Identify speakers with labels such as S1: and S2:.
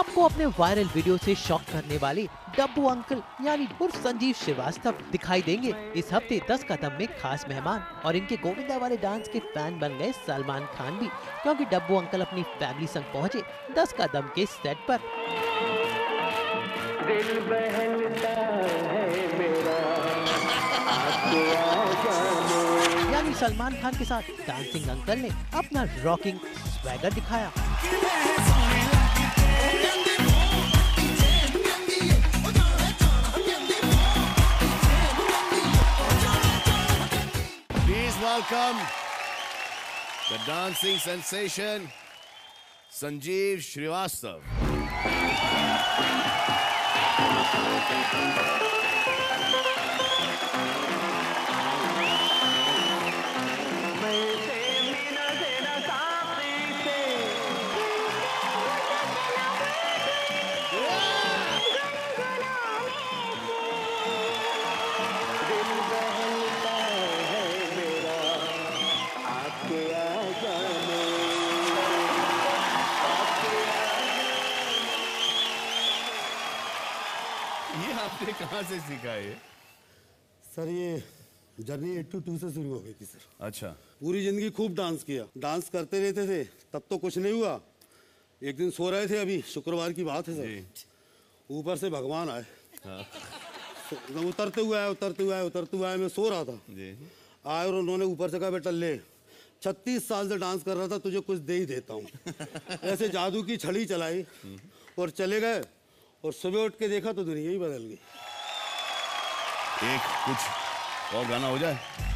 S1: सबको अपने viral video से शॉक करने वाले डब्बू अंकल यानी उर्फ संजीव श्रीवास्तव दिखाई देंगे इस हफ्ते 10 कदम में खास मेहमान। और इनके गोविंदा वाले डांस के फैन बन गए सलमान खान भी, क्योंकि डब्बू अंकल अपनी फैमिली संग पहुंचे 10 कदम के सेट पर। दिल बहलता है मेरा, यानी सलमान खान के साथ डांसिंग अंकल ने अपना रॉकिंग स्वैगर दिखाया।
S2: Please welcome the dancing sensation, Sanjeev Srivastav. ये आपने कहाँ से सीखा है?
S3: सर ये जर्नी 82 से शुरू हो गई थी सर।
S2: अच्छा।
S3: पूरी जिंदगी खूब डांस किया, डांस करते रहते थे, तब तो कुछ नहीं हुआ। एक दिन सो रहे थे, अभी शुक्रवार की बात है सर, ऊपर से भगवान आए। हाँ। उतरते हुए आए, मैं सो रहा था जी। आए और उन्होंने ऊपर से कहा बेटा ले 36 साल से डांस कर रहा था, तुझे कुछ दे ही देता हूँ। ऐसे जादू की छड़ी चलाई और चले गए। और सुबह उठ के देखा तो दुनिया ही बदल गई।
S2: एक कुछ और गाना हो जाए।